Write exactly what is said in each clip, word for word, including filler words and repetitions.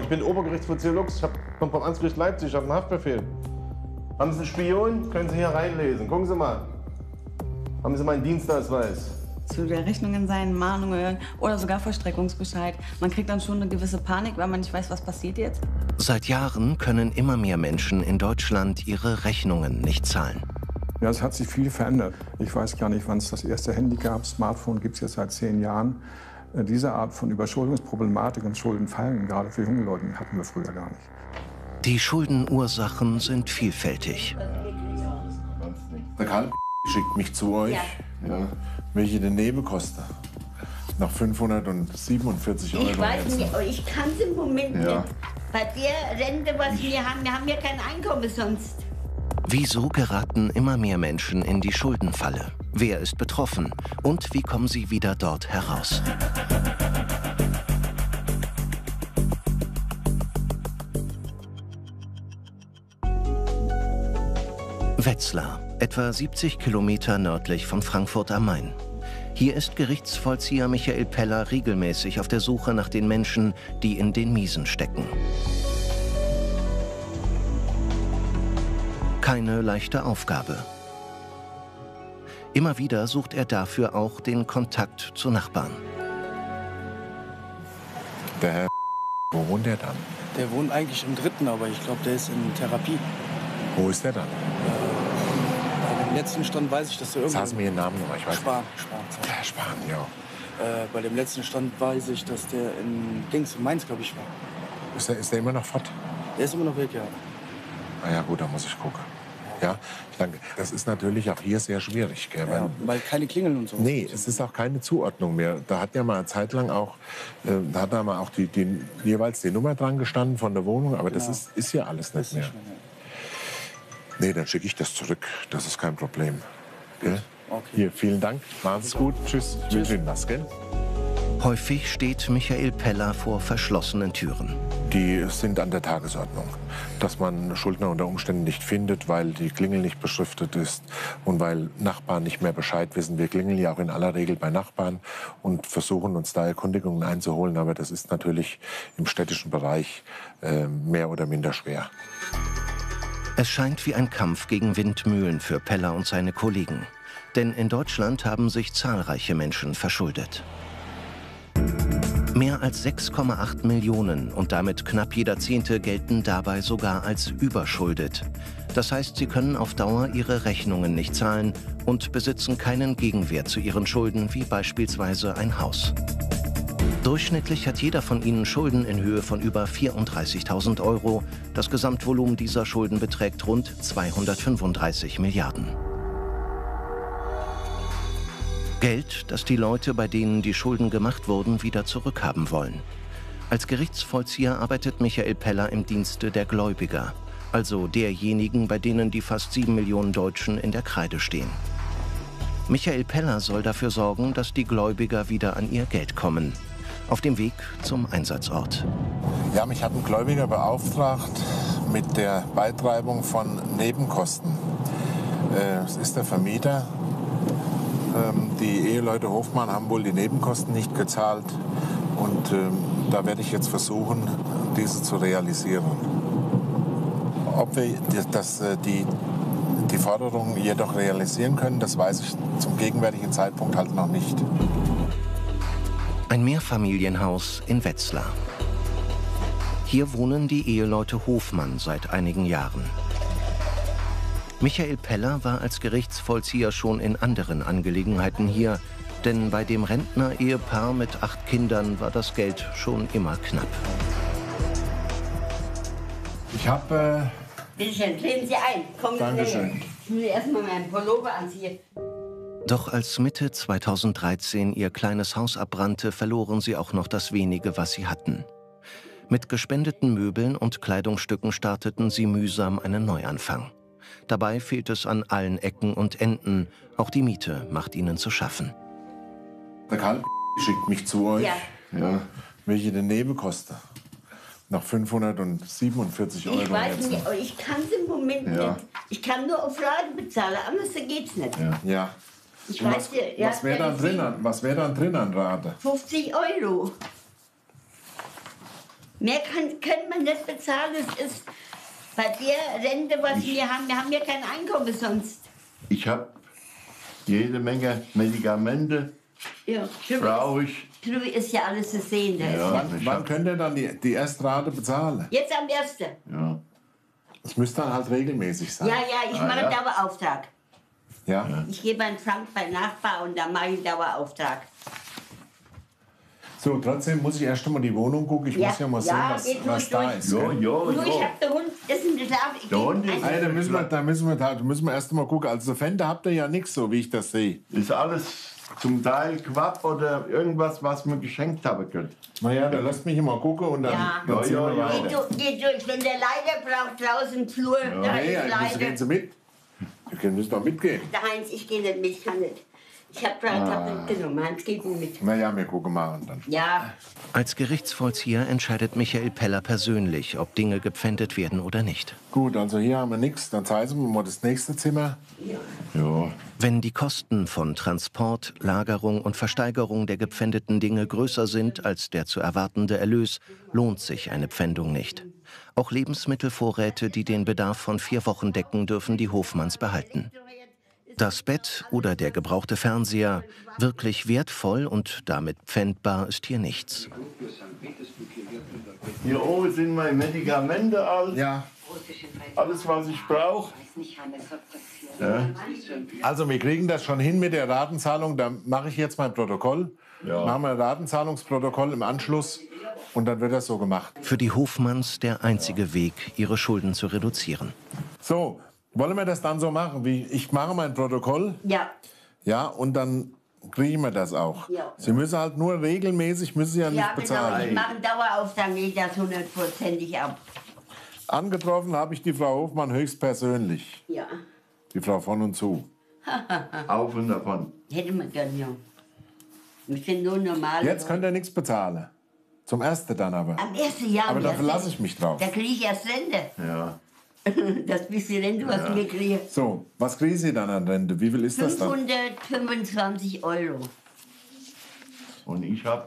bin Obergerichtsvollzieher Lux, ich komme vom Amtsgericht Leipzig, ich habe einen Haftbefehl. Haben Sie einen Spion? Können Sie hier reinlesen. Gucken Sie mal. Haben Sie meinen Dienstausweis? Zu der Rechnungen sein, Mahnungen oder sogar Vollstreckungsbescheid. Man kriegt dann schon eine gewisse Panik, weil man nicht weiß, was passiert jetzt. Seit Jahren können immer mehr Menschen in Deutschland ihre Rechnungen nicht zahlen. Ja, es hat sich viel verändert. Ich weiß gar nicht, wann es das erste Handy gab. Smartphone gibt es jetzt seit zehn Jahren. Diese Art von Überschuldungsproblematik und Schuldenfallen, gerade für junge Leute, hatten wir früher gar nicht. Die Schuldenursachen sind vielfältig. Der Karl schickt mich zu euch, ja. Ja, welche die Nebenkosten nach fünfhundertsiebenundvierzig Euro. Ich weiß nicht, ich kann es im Moment ja. nicht. Bei der Rente, was wir haben, wir haben ja kein Einkommen sonst. Wieso geraten immer mehr Menschen in die Schuldenfalle? Wer ist betroffen? Und wie kommen sie wieder dort heraus? Wetzlar, etwa siebzig Kilometer nördlich von Frankfurt am Main. Hier ist Gerichtsvollzieher Michael Peller regelmäßig auf der Suche nach den Menschen, die in den Miesen stecken. Keine leichte Aufgabe. Immer wieder sucht er dafür auch den Kontakt zu Nachbarn. Der Herr, wo wohnt der dann? Der wohnt eigentlich im Dritten, aber ich glaube, der ist in Therapie. Wo ist der dann? Äh, Beim letzten Stand weiß ich, dass der irgendwo... Sagen Sie mir Ihren Namen nochmal, ich weiß Spahn. Spahn. Ja, Spahn, ja. Äh, bei dem letzten Stand weiß ich, dass der in Dings, in Mainz, glaube ich, war. Ist der, ist der immer noch fort? Der ist immer noch weg, ja. Na ja, gut, da muss ich gucken. Ja, ich danke. Das ist natürlich auch hier sehr schwierig, gell? Ja, weil keine Klingeln und so. Nee, es ist auch keine Zuordnung mehr. Da hat ja mal eine Zeit lang auch, äh, da hat da mal auch die, die, jeweils die Nummer dran gestanden von der Wohnung, aber das genau. ist, ist ja alles nicht mehr. Nicht mehr. Nee, dann schicke ich das zurück. Das ist kein Problem. Gell? Okay. Hier, vielen Dank. Machen Sie gut. Tschüss. Ich wünsche Ihnen was, gell? Häufig steht Michael Peller vor verschlossenen Türen. Die sind an der Tagesordnung. Dass man Schuldner unter Umständen nicht findet, weil die Klingel nicht beschriftet ist und weil Nachbarn nicht mehr Bescheid wissen. Wir klingeln ja auch in aller Regel bei Nachbarn und versuchen uns da Erkundigungen einzuholen. Aber das ist natürlich im städtischen Bereich äh, mehr oder minder schwer. Es scheint wie ein Kampf gegen Windmühlen für Peller und seine Kollegen. Denn in Deutschland haben sich zahlreiche Menschen verschuldet. Mehr als sechs Komma acht Millionen und damit knapp jeder Zehnte gelten dabei sogar als überschuldet. Das heißt, sie können auf Dauer ihre Rechnungen nicht zahlen und besitzen keinen Gegenwert zu ihren Schulden, wie beispielsweise ein Haus. Durchschnittlich hat jeder von ihnen Schulden in Höhe von über vierunddreißigtausend Euro. Das Gesamtvolumen dieser Schulden beträgt rund zweihundertfünfunddreißig Milliarden. Geld, das die Leute, bei denen die Schulden gemacht wurden, wieder zurückhaben wollen. Als Gerichtsvollzieher arbeitet Michael Peller im Dienste der Gläubiger, also derjenigen, bei denen die fast sieben Millionen Deutschen in der Kreide stehen. Michael Peller soll dafür sorgen, dass die Gläubiger wieder an ihr Geld kommen. Auf dem Weg zum Einsatzort. Ja, mich hat ein Gläubiger beauftragt mit der Beitreibung von Nebenkosten. Äh, es ist der Vermieter. Ähm, die Eheleute Hofmann haben wohl die Nebenkosten nicht gezahlt. Und ähm, da werde ich jetzt versuchen, diese zu realisieren. Ob wir das, die, die Forderung jedoch realisieren können, das weiß ich zum gegenwärtigen Zeitpunkt halt noch nicht. Ein Mehrfamilienhaus in Wetzlar. Hier wohnen die Eheleute Hofmann seit einigen Jahren. Michael Peller war als Gerichtsvollzieher schon in anderen Angelegenheiten hier, denn bei dem Rentner-Ehepaar mit acht Kindern war das Geld schon immer knapp. Ich habe... Äh Bitte schön, treten Sie ein. Kommen Sie Dankeschön. näher. Ich muss erstmal meinen Pullover anziehen. Doch als Mitte zweitausenddreizehn ihr kleines Haus abbrannte, verloren sie auch noch das Wenige, was sie hatten. Mit gespendeten Möbeln und Kleidungsstücken starteten sie mühsam einen Neuanfang. Dabei fehlt es an allen Ecken und Enden. Auch die Miete macht ihnen zu schaffen. Der Karl schickt mich zu euch. Ja. Ja. Welche die Nebenkosten nach fünfhundertsiebenundvierzig Euro. Ich weiß jetzt. nicht, aber ich kann es im Moment Ja. nicht. Ich kann nur auf Laden bezahlen, anders geht's nicht. Ja. ja. Ich Und weiß, was ja, was wäre dann drin? an- Was wäre dann drin an Rate? fünfzig Euro. Mehr kann, können wir nicht bezahlen. Es ist bei der Rente, was Ich- wir haben, wir haben ja kein Einkommen sonst. Ich habe jede Menge Medikamente, Ja, brauche ich. drüben ist ja alles zu sehen. Da Ja. ist ja. Wann, wann könnt ihr dann die, die erste Rate bezahlen? Jetzt am ersten. Ja. Das müsste dann halt regelmäßig sein. Ja, ja, ich Ah, mache ja. einen Dauerauftrag. Ja? Ich gebe einen Frank bei Nachbar und dann mache ich einen Dauerauftrag. So, trotzdem muss ich erst einmal die Wohnung gucken. Ich Ja, muss ja mal sehen, ja, was, geht was durch, da durch. ist. Ja, gell? ja, Nur ich ja. hab den Hund, das ist ein Schlaf. Ich Der Hund geh- ist- Hey, da müssen wir, da müssen wir, da müssen wir erst einmal gucken. Also Fenster habt ihr ja nichts, so wie ich das sehe. Ist alles zum Teil Quapp oder irgendwas, was man geschenkt haben könnte. Naja, dann lasst mich mal gucken und dann, Ja. dann Ja, ziehen wir ja, ja. weiter. Geh, du, geh durch, wenn der Leiter braucht draußen im Flur, da Nee, ist ja, müssen, gehen Leiter. Sie mit. Wir müssen doch mitgehen. Der Heinz, ich gehe nicht mit, ich kann nicht. Ich hab gerade Ah. hab nicht genommen, Heinz geht nicht mit. Naja, wir gucken mal und dann. Ja, Als Gerichtsvollzieher entscheidet Michael Peller persönlich, ob Dinge gepfändet werden oder nicht. Gut, also hier haben wir nichts. Dann zeigen Sie mir mal das nächste Zimmer. Ja. Wenn die Kosten von Transport, Lagerung und Versteigerung der gepfändeten Dinge größer sind als der zu erwartende Erlös, lohnt sich eine Pfändung nicht. Auch Lebensmittelvorräte, die den Bedarf von vier Wochen decken, dürfen die Hofmanns behalten. Das Bett oder der gebrauchte Fernseher, wirklich wertvoll und damit pfändbar ist hier nichts. Hier oben sind meine Medikamente, alles, Ja. alles was ich brauche. Ja. Also wir kriegen das schon hin mit der Ratenzahlung. Da mache ich jetzt mein Protokoll. Ja. Machen wir ein Ratenzahlungsprotokoll im Anschluss und dann wird das so gemacht. Für die Hofmanns der einzige Weg, ihre Schulden zu reduzieren. So, wollen wir das dann so machen? Wie ich mache mein Protokoll, ja, ja, und dann kriegen wir das auch. Ja. Sie müssen halt nur regelmäßig, müssen Sie ja nicht ja genau. bezahlen. Ich mache einen Dauerauftrag, geht das hundertprozentig ab. Angetroffen habe ich die Frau Hofmann höchstpersönlich. Ja, Die Frau von und zu. Auf und davon. hätte man gern, ja. Wir sind nur normal. Jetzt könnt ihr nichts bezahlen. Zum ersten dann aber. Am ersten Jahr. Aber da am ersten- verlasse ich mich drauf. Da kriege ich erst Rente. Ja. Das bisschen Rente, was wir kriegen. So, was kriegen Sie dann an Rente? Wie viel ist das dann? fünfhundertfünfundzwanzig Euro. Und ich habe,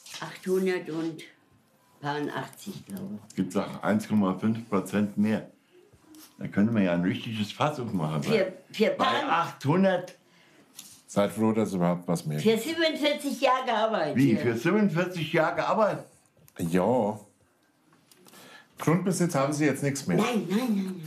achthundertachtzig, glaube ich. gibt es auch eins Komma fünf Prozent mehr. Da können wir ja ein richtiges Fass aufmachen. Für, für, Bei Pan, achthundert, Seid froh, dass überhaupt was mehr für siebenundvierzig Jahre gearbeitet. wie, für siebenundvierzig Jahre gearbeitet? Ja. Grundbesitz haben Sie jetzt nichts mehr. Nein, nein, nein. nein.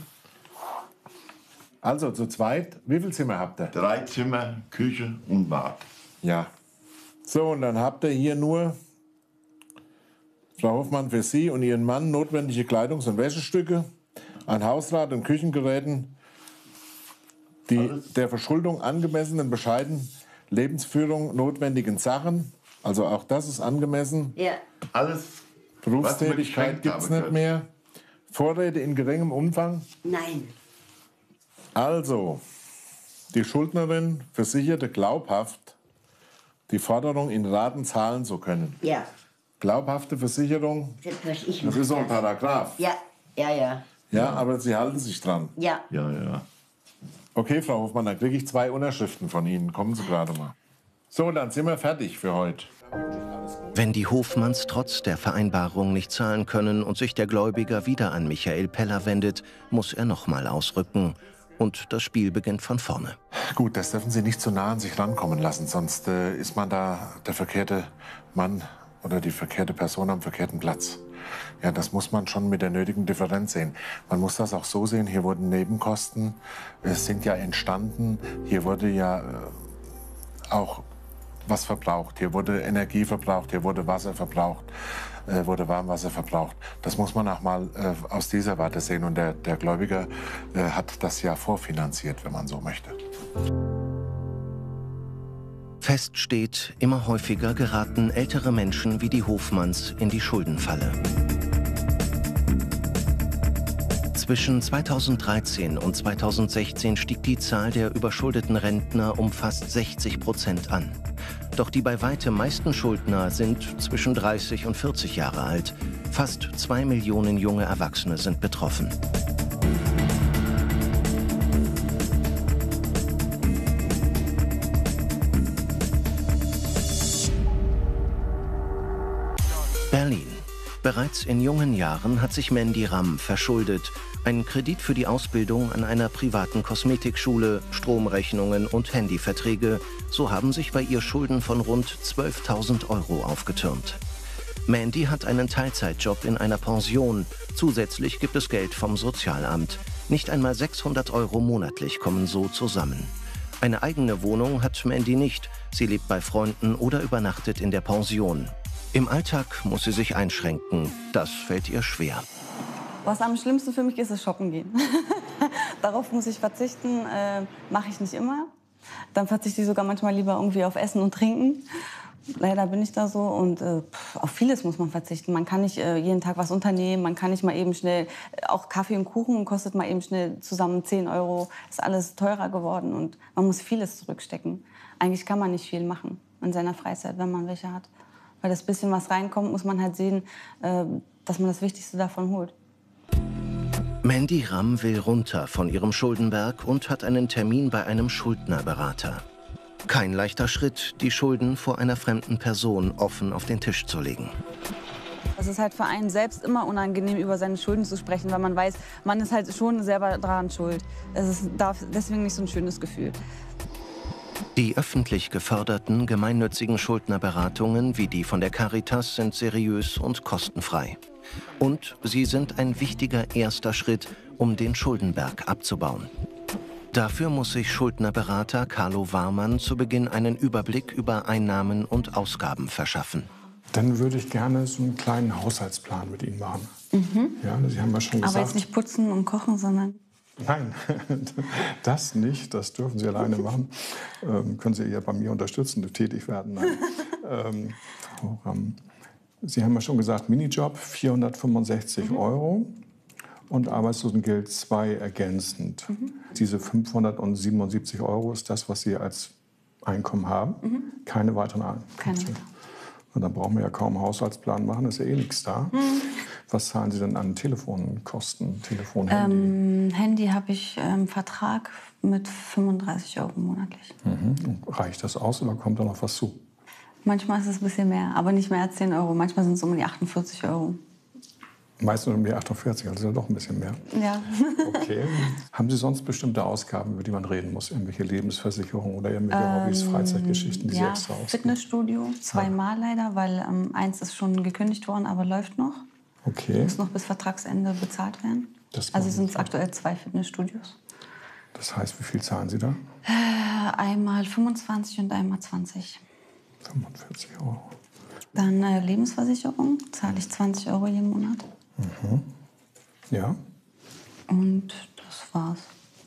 Also zu zweit, wie viel Zimmer habt ihr? Drei Zimmer, Küche und Bad. Ja. So, und dann habt ihr hier nur, Frau Hofmann, für Sie und Ihren Mann notwendige Kleidungs- und Wäschestücke, ein Hausrat und Küchengeräten, die der Verschuldung angemessenen, bescheiden Lebensführung notwendigen Sachen, also auch das ist angemessen. Ja, Alles, Berufstätigkeit gibt es nicht mehr. Vorräte in geringem Umfang. nein. Also, die Schuldnerin versicherte glaubhaft, die Forderung in Raten zahlen zu können. Ja, Glaubhafte Versicherung, das was ich das mache. ist so ein Paragraph. Ja, ja, ja. Ja, aber Sie halten sich dran. Ja, ja, ja. Okay, Frau Hofmann, dann kriege ich zwei Unterschriften von Ihnen. Kommen Sie gerade mal. So, dann sind wir fertig für heute. Wenn die Hofmanns trotz der Vereinbarung nicht zahlen können und sich der Gläubiger wieder an Michael Peller wendet, muss er nochmal ausrücken. Und das Spiel beginnt von vorne. Gut, das dürfen Sie nicht zu nah an sich rankommen lassen, sonst äh, ist man da der verkehrte Mann oder die verkehrte Person am verkehrten Platz. Ja, das muss man schon mit der nötigen Differenz sehen. Man muss das auch so sehen, hier wurden Nebenkosten, es sind ja entstanden, hier wurde ja äh, auch was verbraucht, hier wurde Energie verbraucht, hier wurde Wasser verbraucht, äh, wurde Warmwasser verbraucht. Das muss man auch mal äh, aus dieser Warte sehen und der, der Gläubiger äh, hat das ja vorfinanziert, wenn man so möchte. Fest steht, immer häufiger geraten ältere Menschen wie die Hofmanns in die Schuldenfalle. Zwischen zweitausenddreizehn und zweitausendsechzehn stieg die Zahl der überschuldeten Rentner um fast sechzig Prozent an. Doch die bei weitem meisten Schuldner sind zwischen dreißig und vierzig Jahre alt. Fast zwei Millionen junge Erwachsene sind betroffen. Berlin. Bereits in jungen Jahren hat sich Mandy Ramm verschuldet. Ein Kredit für die Ausbildung an einer privaten Kosmetikschule, Stromrechnungen und Handyverträge. So haben sich bei ihr Schulden von rund zwölftausend Euro aufgetürmt. Mandy hat einen Teilzeitjob in einer Pension. Zusätzlich gibt es Geld vom Sozialamt. Nicht einmal sechshundert Euro monatlich kommen so zusammen. Eine eigene Wohnung hat Mandy nicht. Sie lebt bei Freunden oder übernachtet in der Pension. Im Alltag muss sie sich einschränken. Das fällt ihr schwer. Was am schlimmsten für mich ist, ist shoppen gehen. Darauf muss ich verzichten, äh, mache ich nicht immer. Dann verzichte ich sogar manchmal lieber irgendwie auf Essen und Trinken. Leider bin ich da so und äh, auf vieles muss man verzichten. Man kann nicht äh, jeden Tag was unternehmen, man kann nicht mal eben schnell, auch Kaffee und Kuchen kostet mal eben schnell zusammen zehn Euro. Ist alles teurer geworden und man muss vieles zurückstecken. Eigentlich kann man nicht viel machen in seiner Freizeit, wenn man welche hat. Weil das bisschen, was reinkommt, muss man halt sehen, äh, dass man das Wichtigste davon holt. Mandy Ramm will runter von ihrem Schuldenberg und hat einen Termin bei einem Schuldnerberater. Kein leichter Schritt, die Schulden vor einer fremden Person offen auf den Tisch zu legen. Es ist halt für einen selbst immer unangenehm, über seine Schulden zu sprechen, weil man weiß, man ist halt schon selber daran schuld. Es ist deswegen nicht so ein schönes Gefühl. Die öffentlich geförderten gemeinnützigen Schuldnerberatungen wie die von der Caritas sind seriös und kostenfrei. Und sie sind ein wichtiger erster Schritt, um den Schuldenberg abzubauen. Dafür muss sich Schuldnerberater Carlo Warmann zu Beginn einen Überblick über Einnahmen und Ausgaben verschaffen. Dann würde ich gerne so einen kleinen Haushaltsplan mit Ihnen machen. Mhm. Ja, Sie haben ja schon gesagt. Aber jetzt nicht putzen und kochen, sondern... Nein, das nicht. Das dürfen Sie alleine machen. Ähm, können Sie ja bei mir unterstützen, tätig werden. Nein. ähm, ähm, Sie haben ja schon gesagt, Minijob vierhundertfünfundsechzig mhm. Euro und Arbeitslosengeld zwei ergänzend. Mhm. Diese fünfhundertsiebenundsiebzig Euro ist das, was Sie als Einkommen haben. Mhm. Keine weiteren Einkommen. Keine weiteren. Und dann brauchen wir ja kaum einen Haushaltsplan machen, ist ja eh nichts da. Mhm. Was zahlen Sie denn an Telefonkosten, Telefon, Handy? Ähm, Handy habe ich ähm, Vertrag mit fünfunddreißig Euro monatlich. Mhm. Reicht das aus oder kommt da noch was zu? Manchmal ist es ein bisschen mehr, aber nicht mehr als zehn Euro. Manchmal sind es um die achtundvierzig Euro. Meistens um die achtundvierzig, also doch ein bisschen mehr. Ja. Okay. Haben Sie sonst bestimmte Ausgaben, über die man reden muss? Irgendwelche Lebensversicherungen oder irgendwelche ähm, Hobbys, Freizeitgeschichten, die ja, Sie extra ausgeben? Fitnessstudio, zweimal ja. leider, weil ähm, eins ist schon gekündigt worden, aber läuft noch. Okay. Muss noch bis Vertragsende bezahlt werden. Das also sind es aktuell zwei Fitnessstudios. Das heißt, wie viel zahlen Sie da? Äh, einmal fünfundzwanzig und einmal zwanzig. fünfundvierzig Euro. Dann äh, Lebensversicherung, zahle ich zwanzig Euro jeden Monat. Mhm. Ja. Und das war's.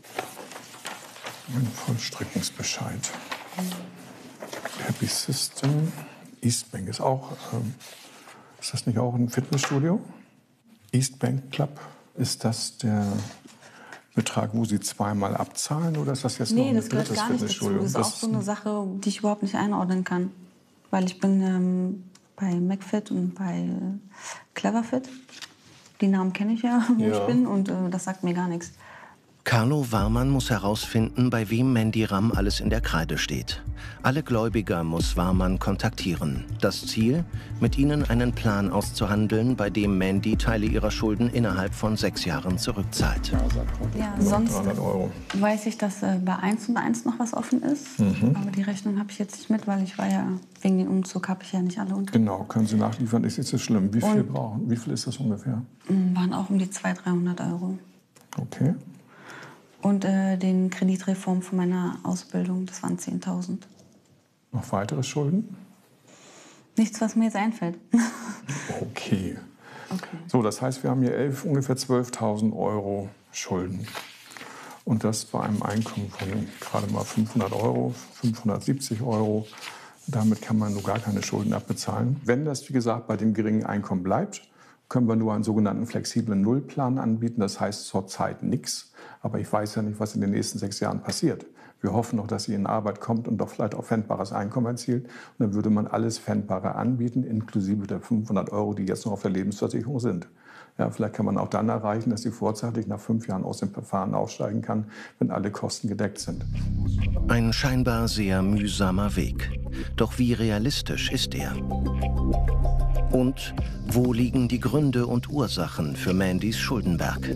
Ein Vollstreckungsbescheid. Mhm. Happy System. Eastbank ist auch. Ähm, ist das nicht auch ein Fitnessstudio? Eastbank Club. Ist das der Betrag, wo Sie zweimal abzahlen, oder ist das jetzt nee, noch ein das gehört drittes gar nicht dazu. Das ist auch so eine Sache, die ich überhaupt nicht einordnen kann. Weil ich bin ähm, bei McFit und bei äh, Cleverfit. Die Namen kenne ich ja, wo ja. ich bin, und äh, das sagt mir gar nichts. Carlo Warmann muss herausfinden, bei wem Mandy Ramm alles in der Kreide steht. Alle Gläubiger muss Warmann kontaktieren. Das Ziel, mit ihnen einen Plan auszuhandeln, bei dem Mandy Teile ihrer Schulden innerhalb von sechs Jahren zurückzahlt. Ja, sonst weiß ich, dass äh, bei eins und eins noch was offen ist. Mhm. Aber die Rechnung habe ich jetzt nicht mit, weil ich war ja, wegen dem Umzug habe ich ja nicht alle unter. Genau, können Sie nachliefern, ist nicht so schlimm. Wie viel brauchen? Wie viel ist das ungefähr? Waren auch um die zweihundert, dreihundert Euro. Okay. Und äh, den Kreditreform von meiner Ausbildung, das waren zehntausend. Noch weitere Schulden? Nichts, was mir jetzt einfällt. Okay. Okay. So, das heißt, wir haben hier elf, ungefähr zwölftausend Euro Schulden. Und das bei einem Einkommen von gerade mal fünfhundert Euro, fünfhundertsiebzig Euro. Damit kann man nur gar keine Schulden abbezahlen. Wenn das, wie gesagt, bei dem geringen Einkommen bleibt, können wir nur einen sogenannten flexiblen Nullplan anbieten. Das heißt zurzeit nichts. Aber ich weiß ja nicht, was in den nächsten sechs Jahren passiert. Wir hoffen noch, dass sie in Arbeit kommt und doch vielleicht auch pfändbares Einkommen erzielt. Und dann würde man alles Pfändbare anbieten, inklusive der fünfhundert Euro, die jetzt noch auf der Lebensversicherung sind. Ja, vielleicht kann man auch dann erreichen, dass sie vorzeitig nach fünf Jahren aus dem Verfahren aussteigen kann, wenn alle Kosten gedeckt sind. Ein scheinbar sehr mühsamer Weg. Doch wie realistisch ist er? Und wo liegen die Gründe und Ursachen für Mandys Schuldenberg?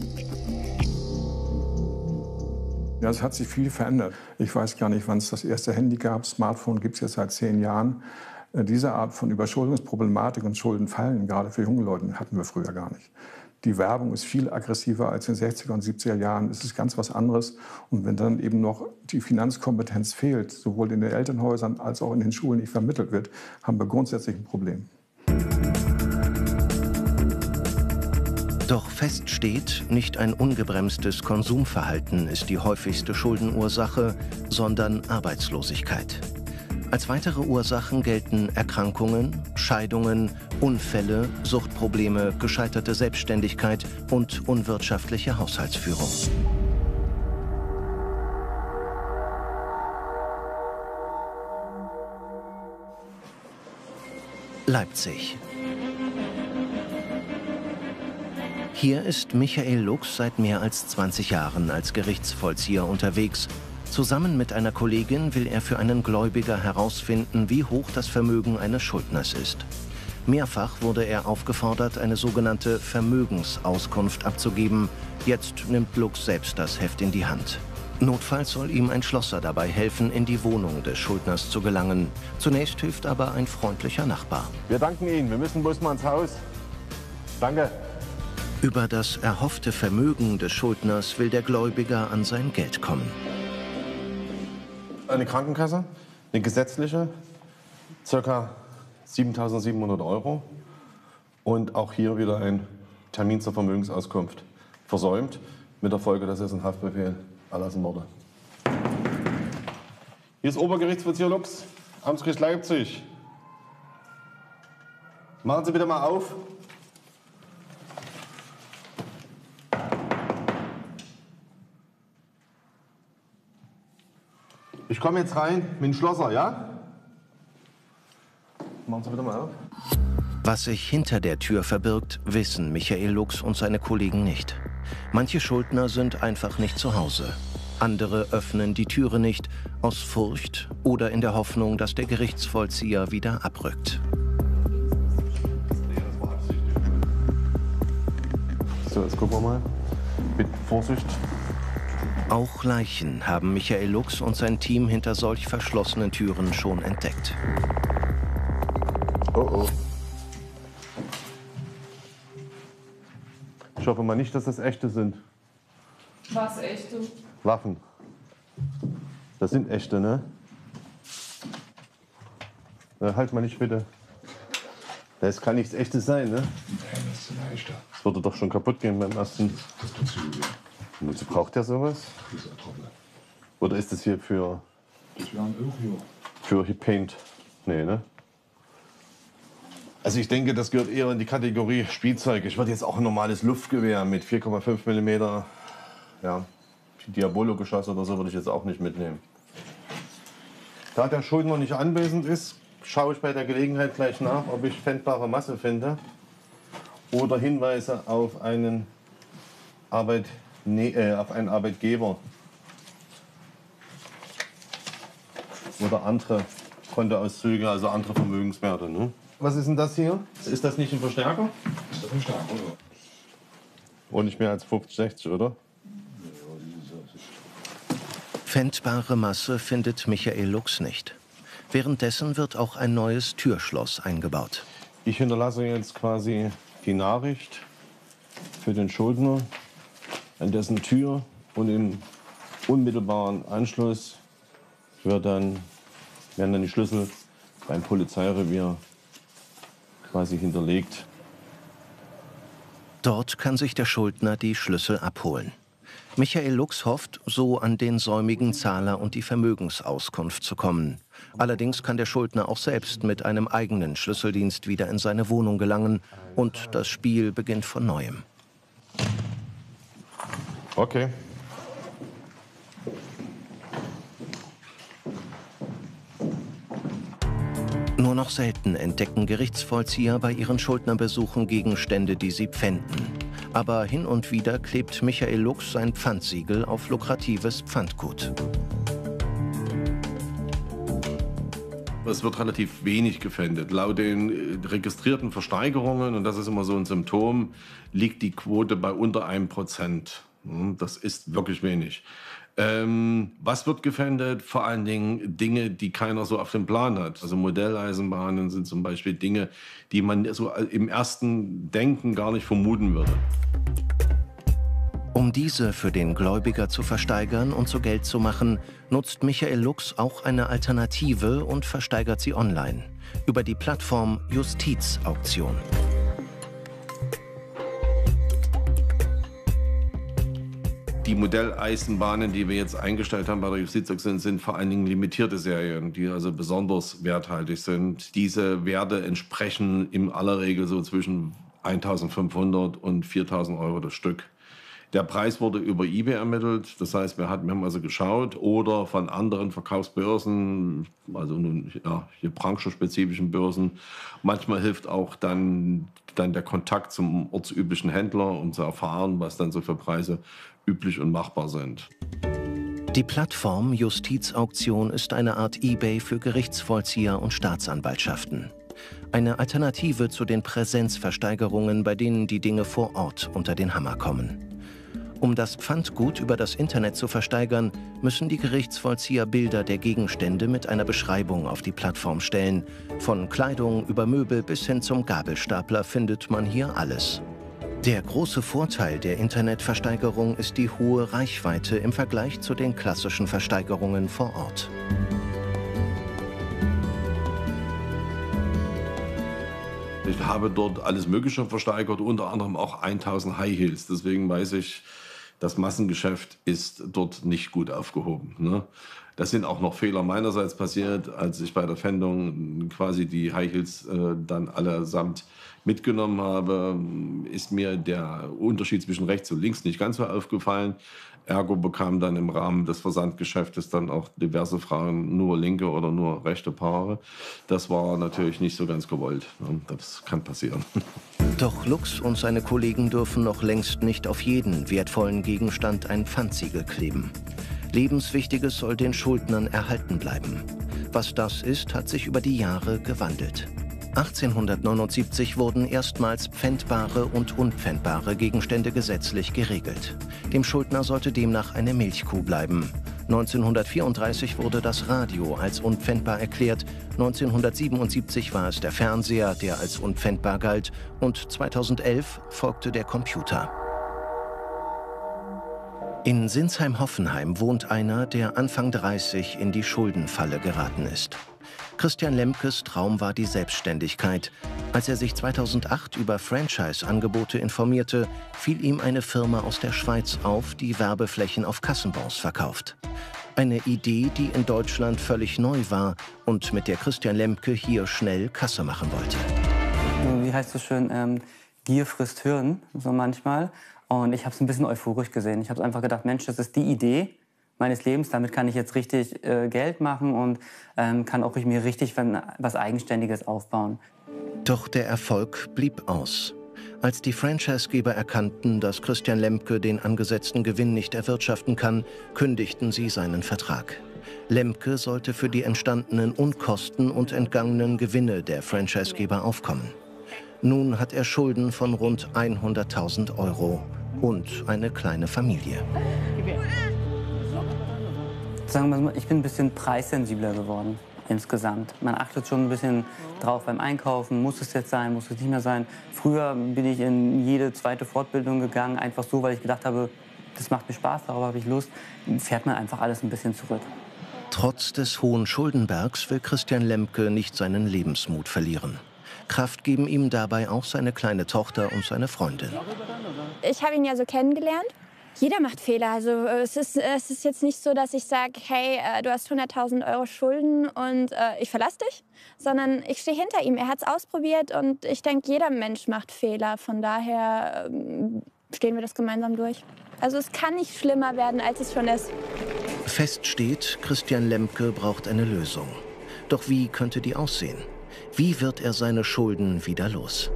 Ja, es hat sich viel verändert. Ich weiß gar nicht, wann es das erste Handy gab. Smartphone gibt es jetzt seit zehn Jahren. Diese Art von Überschuldungsproblematik und Schuldenfallen, gerade für junge Leute, hatten wir früher gar nicht. Die Werbung ist viel aggressiver als in den sechziger und siebziger Jahren. Es ist ganz was anderes. Und wenn dann eben noch die Finanzkompetenz fehlt, sowohl in den Elternhäusern als auch in den Schulen nicht vermittelt wird, haben wir grundsätzlich ein Problem. Doch fest steht, nicht ein ungebremstes Konsumverhalten ist die häufigste Schuldenursache, sondern Arbeitslosigkeit. Als weitere Ursachen gelten Erkrankungen, Scheidungen, Unfälle, Suchtprobleme, gescheiterte Selbstständigkeit und unwirtschaftliche Haushaltsführung. Leipzig. Hier ist Michael Lux seit mehr als zwanzig Jahren als Gerichtsvollzieher unterwegs. Zusammen mit einer Kollegin will er für einen Gläubiger herausfinden, wie hoch das Vermögen eines Schuldners ist. Mehrfach wurde er aufgefordert, eine sogenannte Vermögensauskunft abzugeben. Jetzt nimmt Lux selbst das Heft in die Hand. Notfalls soll ihm ein Schlosser dabei helfen, in die Wohnung des Schuldners zu gelangen. Zunächst hilft aber ein freundlicher Nachbar. Wir danken Ihnen. Wir müssen bloß mal ins Haus. Danke. Über das erhoffte Vermögen des Schuldners will der Gläubiger an sein Geld kommen. Eine Krankenkasse, eine gesetzliche, ca. siebentausendsiebenhundert Euro. Und auch hier wieder ein Termin zur Vermögensauskunft versäumt, mit der Folge, dass es ein Haftbefehl erlassen wurde. Hier ist Obergerichtsvollzieher Lux, Amtsgericht Leipzig. Machen Sie bitte mal auf. Ich komme jetzt rein mit dem Schlosser, ja? Machen Sie bitte mal auf. Was sich hinter der Tür verbirgt, wissen Michael Lux und seine Kollegen nicht. Manche Schuldner sind einfach nicht zu Hause. Andere öffnen die Türe nicht, aus Furcht oder in der Hoffnung, dass der Gerichtsvollzieher wieder abrückt. So, jetzt gucken wir mal. Mit Vorsicht. Auch Leichen haben Michael Lux und sein Team hinter solch verschlossenen Türen schon entdeckt. Oh oh. Ich hoffe mal nicht, dass das echte sind. Was echte? Waffen. Das sind echte, ne? Na, halt mal nicht bitte. Das kann nichts echtes sein, ne? Nein, das ist ein echter. Das würde doch schon kaputt gehen beim ersten. Das tut zu weh. Wozu braucht der sowas? Das ist ein Trockner. Oder ist das hier für... Das wäre ein Öl. Für Paint? Nee, ne? Also ich denke, das gehört eher in die Kategorie Spielzeug. Ich würde jetzt auch ein normales Luftgewehr mit vier Komma fünf Millimeter, ja, Diabolo-Geschoss oder so würde ich jetzt auch nicht mitnehmen. Da der Schuldner nicht anwesend ist, schaue ich bei der Gelegenheit gleich nach, ob ich pfändbare Masse finde oder Hinweise auf einen, Arbeit, nee, äh, auf einen Arbeitgeber oder andere Kontoauszüge, also andere Vermögenswerte. Ne? Was ist denn das hier? Ist das nicht ein Verstärker? Das ist ein Verstärker, oder? Und nicht mehr als fünfzig, sechzig, oder? Pfändbare Masse findet Michael Lux nicht. Währenddessen wird auch ein neues Türschloss eingebaut. Ich hinterlasse jetzt quasi die Nachricht für den Schuldner an dessen Tür und im unmittelbaren Anschluss wird dann, werden dann die Schlüssel beim Polizeirevier quasi hinterlegt. Dort kann sich der Schuldner die Schlüssel abholen. Michael Lux hofft, so an den säumigen Zahler und die Vermögensauskunft zu kommen. Allerdings kann der Schuldner auch selbst mit einem eigenen Schlüsseldienst wieder in seine Wohnung gelangen und das Spiel beginnt von neuem. Okay. Nur noch selten entdecken Gerichtsvollzieher bei ihren Schuldnerbesuchen Gegenstände, die sie pfänden. Aber hin und wieder klebt Michael Lux sein Pfandsiegel auf lukratives Pfandgut. Es wird relativ wenig gepfändet. Laut den registrierten Versteigerungen, und das ist immer so ein Symptom, liegt die Quote bei unter einem Prozent. Das ist wirklich wenig. Ähm, was wird gefändet? Vor allen Dingen Dinge, die keiner so auf dem Plan hat. Also Modelleisenbahnen sind zum Beispiel Dinge, die man so im ersten Denken gar nicht vermuten würde. Um diese für den Gläubiger zu versteigern und zu Geld zu machen, nutzt Michael Lux auch eine Alternative und versteigert sie online über die Plattform Justiz-Auktion. Die Modelleisenbahnen, die wir jetzt eingestellt haben bei der Justiz-Auktion, sind vor allen Dingen limitierte Serien, die also besonders werthaltig sind. Diese Werte entsprechen in aller Regel so zwischen eintausendfünfhundert und viertausend Euro das Stück. Der Preis wurde über eBay ermittelt, das heißt, wir, hatten, wir haben also geschaut, oder von anderen Verkaufsbörsen, also nun, ja, hier branchenspezifischen Börsen. Manchmal hilft auch dann, dann der Kontakt zum ortsüblichen Händler, um zu erfahren, was dann so für Preise üblich und machbar sind. Die Plattform Justiz-Auktion ist eine Art eBay für Gerichtsvollzieher und Staatsanwaltschaften. Eine Alternative zu den Präsenzversteigerungen, bei denen die Dinge vor Ort unter den Hammer kommen. Um das Pfandgut über das Internet zu versteigern, müssen die Gerichtsvollzieher Bilder der Gegenstände mit einer Beschreibung auf die Plattform stellen. Von Kleidung über Möbel bis hin zum Gabelstapler findet man hier alles. Der große Vorteil der Internetversteigerung ist die hohe Reichweite im Vergleich zu den klassischen Versteigerungen vor Ort. Ich habe dort alles Mögliche versteigert, unter anderem auch tausend High Heels. Deswegen weiß ich, das Massengeschäft ist dort nicht gut aufgehoben. Ne? Das sind auch noch Fehler meinerseits passiert, als ich bei der Pfändung quasi die High Heels äh, dann allesamt mitgenommen habe, ist mir der Unterschied zwischen rechts und links nicht ganz so aufgefallen. Ergo bekam dann im Rahmen des Versandgeschäftes dann auch diverse Fragen, nur linke oder nur rechte Paare. Das war natürlich nicht so ganz gewollt. Das kann passieren. Doch Lux und seine Kollegen dürfen noch längst nicht auf jeden wertvollen Gegenstand ein Pfandsiegel kleben. Lebenswichtiges soll den Schuldnern erhalten bleiben. Was das ist, hat sich über die Jahre gewandelt. achtzehnhundertneunundsiebzig wurden erstmals pfändbare und unpfändbare Gegenstände gesetzlich geregelt. Dem Schuldner sollte demnach eine Milchkuh bleiben. neunzehnhundertvierunddreißig wurde das Radio als unpfändbar erklärt, neunzehnhundertsiebenundsiebzig war es der Fernseher, der als unpfändbar galt, und zweitausendelf folgte der Computer. In Sinsheim-Hoffenheim wohnt einer, der Anfang dreißig in die Schuldenfalle geraten ist. Christian Lemkes Traum war die Selbstständigkeit. Als er sich zweitausendacht über Franchise-Angebote informierte, fiel ihm eine Firma aus der Schweiz auf, die Werbeflächen auf Kassenbons verkauft. Eine Idee, die in Deutschland völlig neu war und mit der Christian Lemke hier schnell Kasse machen wollte. Wie heißt es so schön, ähm, Gier frisst Hirn, so manchmal. Und ich habe es ein bisschen euphorisch gesehen. Ich habe einfach gedacht, Mensch, das ist die Idee meines Lebens. Damit kann ich jetzt richtig äh, Geld machen und ähm, kann auch mir richtig was Eigenständiges aufbauen. Doch der Erfolg blieb aus. Als die Franchisegeber erkannten, dass Christian Lemke den angesetzten Gewinn nicht erwirtschaften kann, kündigten sie seinen Vertrag. Lemke sollte für die entstandenen Unkosten und entgangenen Gewinne der Franchisegeber aufkommen. Nun hat er Schulden von rund hunderttausend Euro und eine kleine Familie. Sagen wir mal, ich bin ein bisschen preissensibler geworden insgesamt. Man achtet schon ein bisschen drauf beim Einkaufen. Muss es jetzt sein, muss es nicht mehr sein? Früher bin ich in jede zweite Fortbildung gegangen, einfach so, weil ich gedacht habe, das macht mir Spaß, darauf habe ich Lust. Dann fährt man einfach alles ein bisschen zurück. Trotz des hohen Schuldenbergs will Christian Lemke nicht seinen Lebensmut verlieren. Kraft geben ihm dabei auch seine kleine Tochter und seine Freundin. Ich habe ihn ja so kennengelernt. Jeder macht Fehler. Also es ist, es ist jetzt nicht so, dass ich sage, hey, du hast hunderttausend Euro Schulden und äh, ich verlasse dich, sondern ich stehe hinter ihm. Er hat es ausprobiert und ich denke, jeder Mensch macht Fehler. Von daher ähm, stehen wir das gemeinsam durch. Also es kann nicht schlimmer werden, als es schon ist. Fest steht, Christian Lemke braucht eine Lösung. Doch wie könnte die aussehen? Wie wird er seine Schulden wieder los?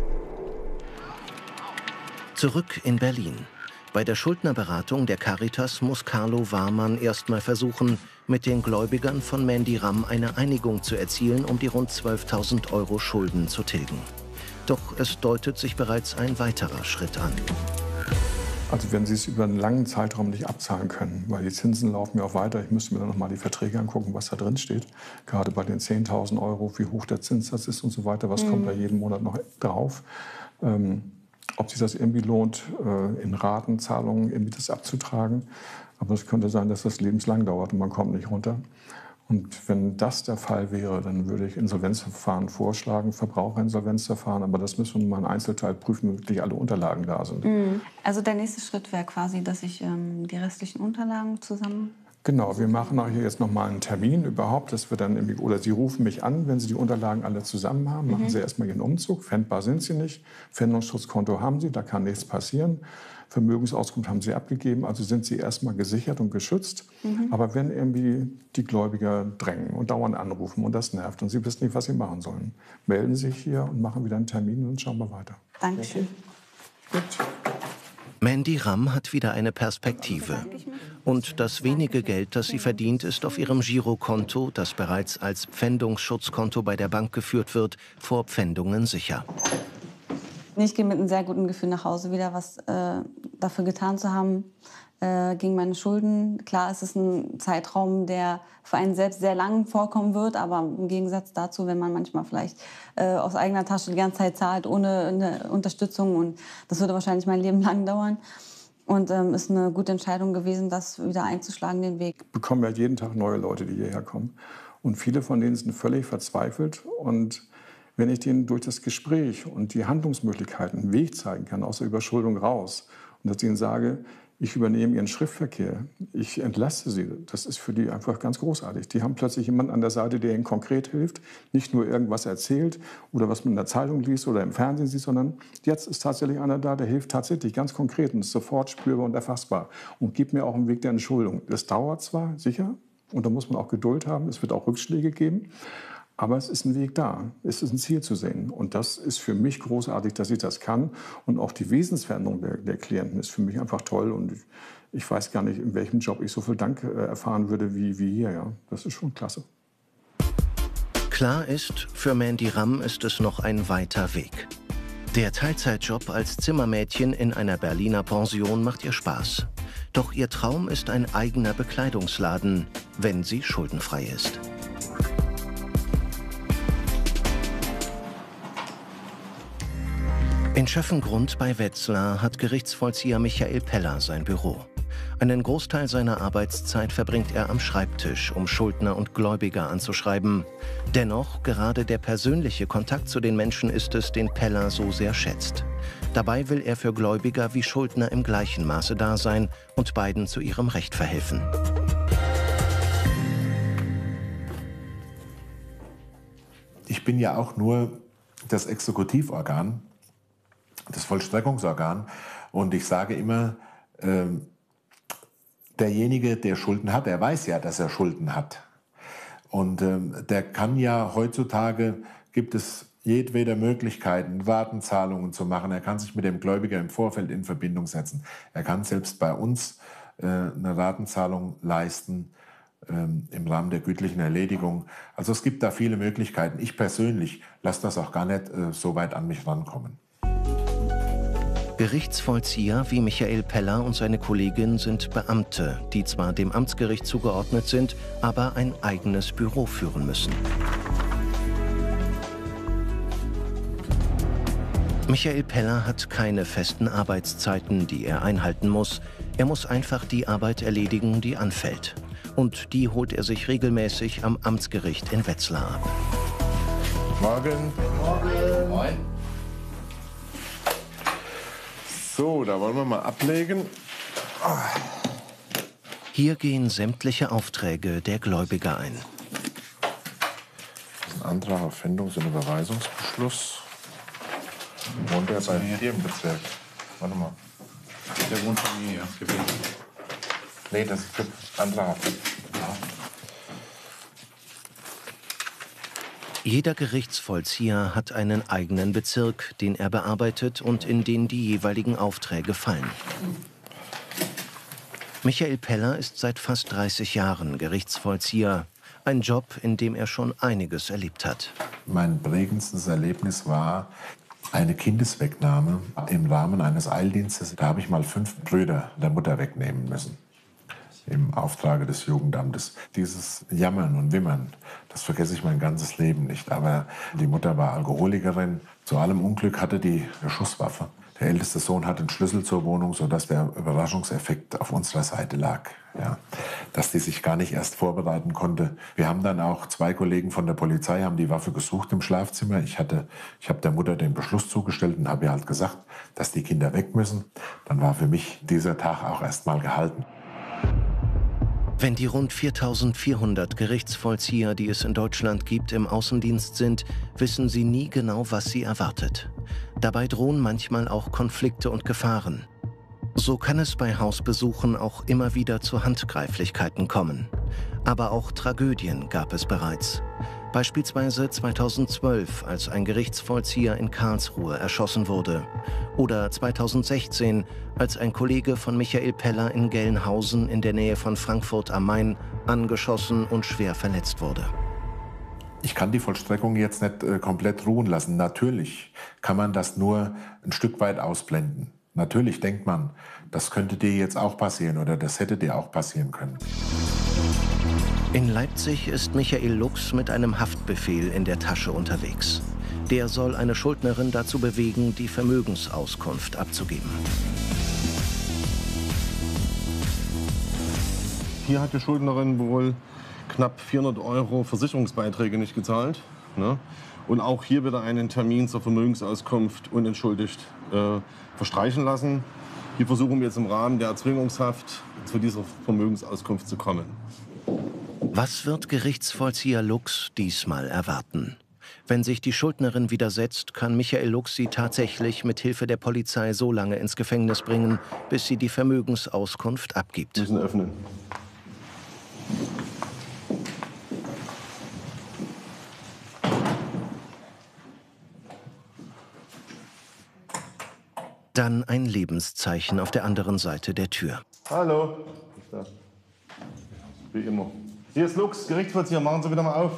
Zurück in Berlin. Bei der Schuldnerberatung der Caritas muss Carlo Warmann erstmal versuchen, mit den Gläubigern von Mandy Ramm eine Einigung zu erzielen, um die rund zwölftausend Euro Schulden zu tilgen. Doch es deutet sich bereits ein weiterer Schritt an. Also wenn Sie es über einen langen Zeitraum nicht abzahlen können, weil die Zinsen laufen ja auch weiter, ich müsste mir dann noch mal die Verträge angucken, was da drin steht. Gerade bei den zehntausend Euro, wie hoch der Zinssatz ist und so weiter, was mhm. kommt da jeden Monat noch drauf. Ähm, ob sich das irgendwie lohnt, äh, in Ratenzahlungen irgendwie das abzutragen. Aber es könnte sein, dass das lebenslang dauert und man kommt nicht runter. Und wenn das der Fall wäre, dann würde ich Insolvenzverfahren vorschlagen, Verbraucherinsolvenzverfahren. Aber das müssen wir mal im Einzelteil prüfen, wenn wirklich alle Unterlagen da sind. Mhm. Also der nächste Schritt wäre quasi, dass ich ähm, die restlichen Unterlagen zusammen... Genau, wir machen auch hier jetzt noch mal einen Termin überhaupt, dass wir dann irgendwie, oder Sie rufen mich an, wenn Sie die Unterlagen alle zusammen haben, machen mhm. Sie erstmal Ihren Umzug. Pfändbar sind Sie nicht, Pfändungsschutzkonto haben Sie, da kann nichts passieren. Vermögensauskunft haben Sie abgegeben, also sind Sie erstmal gesichert und geschützt. Mhm. Aber wenn irgendwie die Gläubiger drängen und dauernd anrufen und das nervt und Sie wissen nicht, was Sie machen sollen, melden Sie sich hier und machen wieder einen Termin und dann schauen wir weiter. Dankeschön. Gut. Mandy Ramm hat wieder eine Perspektive. Und das wenige Geld, das sie verdient, ist auf ihrem Girokonto, das bereits als Pfändungsschutzkonto bei der Bank geführt wird, vor Pfändungen sicher. Ich gehe mit einem sehr guten Gefühl nach Hause wieder, was äh, dafür getan zu haben äh, gegen meine Schulden. Klar, es ist ein Zeitraum, der für einen selbst sehr lang vorkommen wird, aber im Gegensatz dazu, wenn man manchmal vielleicht äh, aus eigener Tasche die ganze Zeit zahlt, ohne eine Unterstützung, und das würde wahrscheinlich mein Leben lang dauern. Und ähm, ist eine gute Entscheidung gewesen, das wieder einzuschlagen, den Weg. Wir bekommen ja jeden Tag neue Leute, die hierher kommen. Und viele von denen sind völlig verzweifelt. Und wenn ich denen durch das Gespräch und die Handlungsmöglichkeiten einen Weg zeigen kann, aus der Überschuldung raus, und dass ich ihnen sage, ich übernehme ihren Schriftverkehr, ich entlaste sie, das ist für die einfach ganz großartig. Die haben plötzlich jemanden an der Seite, der ihnen konkret hilft, nicht nur irgendwas erzählt oder was man in der Zeitung liest oder im Fernsehen sieht, sondern jetzt ist tatsächlich einer da, der hilft tatsächlich ganz konkret und ist sofort spürbar und erfassbar und gibt mir auch einen Weg der Entschuldung. Das dauert zwar, sicher, und da muss man auch Geduld haben, es wird auch Rückschläge geben, aber es ist ein Weg da, es ist ein Ziel zu sehen. Und das ist für mich großartig, dass ich das kann. Und auch die Wesensveränderung der, der Klienten ist für mich einfach toll. Und ich, ich weiß gar nicht, in welchem Job ich so viel Dank äh, erfahren würde wie, wie hier. Ja. Das ist schon klasse. Klar ist, für Mandy Ramm ist es noch ein weiter Weg. Der Teilzeitjob als Zimmermädchen in einer Berliner Pension macht ihr Spaß. Doch ihr Traum ist ein eigener Bekleidungsladen, wenn sie schuldenfrei ist. In Schöffengrund bei Wetzlar hat Gerichtsvollzieher Michael Peller sein Büro. Einen Großteil seiner Arbeitszeit verbringt er am Schreibtisch, um Schuldner und Gläubiger anzuschreiben. Dennoch, gerade der persönliche Kontakt zu den Menschen ist es, den Peller so sehr schätzt. Dabei will er für Gläubiger wie Schuldner im gleichen Maße da sein und beiden zu ihrem Recht verhelfen. Ich bin ja auch nur das Exekutivorgan, das Vollstreckungsorgan. Und ich sage immer, äh, derjenige, der Schulden hat, der weiß ja, dass er Schulden hat. Und äh, der kann ja heutzutage, gibt es jedwede Möglichkeiten, Ratenzahlungen zu machen. Er kann sich mit dem Gläubiger im Vorfeld in Verbindung setzen. Er kann selbst bei uns äh, eine Ratenzahlung leisten äh, im Rahmen der gütlichen Erledigung. Also es gibt da viele Möglichkeiten. Ich persönlich lasse das auch gar nicht äh, so weit an mich rankommen. Gerichtsvollzieher wie Michael Peller und seine Kollegin sind Beamte, die zwar dem Amtsgericht zugeordnet sind, aber ein eigenes Büro führen müssen. Michael Peller hat keine festen Arbeitszeiten, die er einhalten muss. Er muss einfach die Arbeit erledigen, die anfällt. Und die holt er sich regelmäßig am Amtsgericht in Wetzlar ab. Morgen. Morgen. Moin. So, da wollen wir mal ablegen. Hier gehen sämtliche Aufträge der Gläubiger ein. Ein Antrag auf Pfändungs- und Überweisungsbeschluss. Wohnt er bei dir im Bezirk? Warte mal. Der wohnt bei mir, ja. Nee, das ist Antrag. Ja. Jeder Gerichtsvollzieher hat einen eigenen Bezirk, den er bearbeitet und in den die jeweiligen Aufträge fallen. Michael Peller ist seit fast dreißig Jahren Gerichtsvollzieher. Ein Job, in dem er schon einiges erlebt hat. Mein prägendstes Erlebnis war eine Kindeswegnahme im Rahmen eines Eildienstes. Da habe ich mal fünf Brüder der Mutter wegnehmen müssen. Im Auftrage des Jugendamtes. Dieses Jammern und Wimmern, das vergesse ich mein ganzes Leben nicht. Aber die Mutter war Alkoholikerin. Zu allem Unglück hatte die eine Schusswaffe. Der älteste Sohn hatte einen Schlüssel zur Wohnung, sodass der Überraschungseffekt auf unserer Seite lag. Ja, dass die sich gar nicht erst vorbereiten konnte. Wir haben dann auch, zwei Kollegen von der Polizei haben die Waffe gesucht im Schlafzimmer. Ich, hatte, ich habe der Mutter den Beschluss zugestellt und habe ihr halt gesagt, dass die Kinder weg müssen. Dann war für mich dieser Tag auch erst mal gehalten. Wenn die rund viertausendvierhundert Gerichtsvollzieher, die es in Deutschland gibt, im Außendienst sind, wissen sie nie genau, was sie erwartet. Dabei drohen manchmal auch Konflikte und Gefahren. So kann es bei Hausbesuchen auch immer wieder zu Handgreiflichkeiten kommen. Aber auch Tragödien gab es bereits. Beispielsweise zweitausendzwölf, als ein Gerichtsvollzieher in Karlsruhe erschossen wurde. Oder zweitausendsechzehn, als ein Kollege von Michael Peller in Gelnhausen in der Nähe von Frankfurt am Main angeschossen und schwer verletzt wurde. Ich kann die Vollstreckung jetzt nicht äh, komplett ruhen lassen. Natürlich kann man das nur ein Stück weit ausblenden. Natürlich denkt man, das könnte dir jetzt auch passieren oder das hätte dir auch passieren können. In Leipzig ist Michael Lux mit einem Haftbefehl in der Tasche unterwegs. Der soll eine Schuldnerin dazu bewegen, die Vermögensauskunft abzugeben. Hier hat die Schuldnerin wohl knapp vierhundert Euro Versicherungsbeiträge nicht gezahlt. Ne? Und auch hier wieder einen Termin zur Vermögensauskunft unentschuldigt äh, verstreichen lassen. Hier versuchen wir jetzt im Rahmen der Erzwingungshaft zu dieser Vermögensauskunft zu kommen. Was wird Gerichtsvollzieher Lux diesmal erwarten? Wenn sich die Schuldnerin widersetzt, kann Michael Lux sie tatsächlich mit Hilfe der Polizei so lange ins Gefängnis bringen, bis sie die Vermögensauskunft abgibt. Wir müssen öffnen. Dann ein Lebenszeichen auf der anderen Seite der Tür. Hallo. Wie immer. Hier ist Lux, Gerichtsvollzieher. Machen Sie wieder mal auf.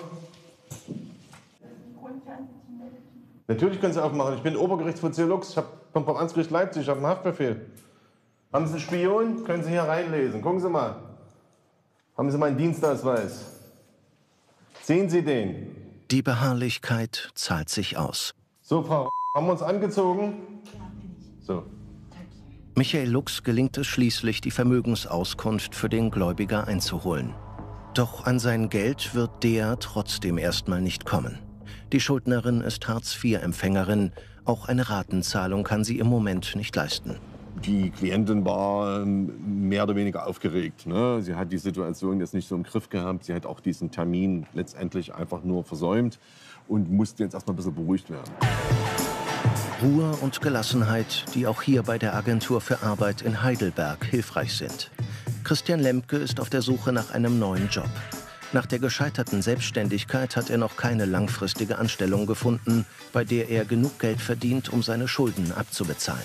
Natürlich können Sie aufmachen. Ich bin Obergerichtsvollzieher Lux. Ich habe vom Amtsgericht Leipzig. Ich habe einen Haftbefehl. Haben Sie einen Spion? Können Sie hier reinlesen. Gucken Sie mal. Haben Sie meinen Dienstausweis? Sehen Sie den? Die Beharrlichkeit zahlt sich aus. So, Frau, haben wir uns angezogen? So. Michael Lux gelingt es schließlich, die Vermögensauskunft für den Gläubiger einzuholen. Doch an sein Geld wird der trotzdem erstmal nicht kommen. Die Schuldnerin ist Hartz-vier-Empfängerin. Auch eine Ratenzahlung kann sie im Moment nicht leisten. Die Klientin war mehr oder weniger aufgeregt. Ne? Sie hat die Situation jetzt nicht so im Griff gehabt. Sie hat auch diesen Termin letztendlich einfach nur versäumt und musste jetzt erstmal ein bisschen beruhigt werden. Ruhe und Gelassenheit, die auch hier bei der Agentur für Arbeit in Heidelberg hilfreich sind. Christian Lemke ist auf der Suche nach einem neuen Job. Nach der gescheiterten Selbstständigkeit hat er noch keine langfristige Anstellung gefunden, bei der er genug Geld verdient, um seine Schulden abzubezahlen.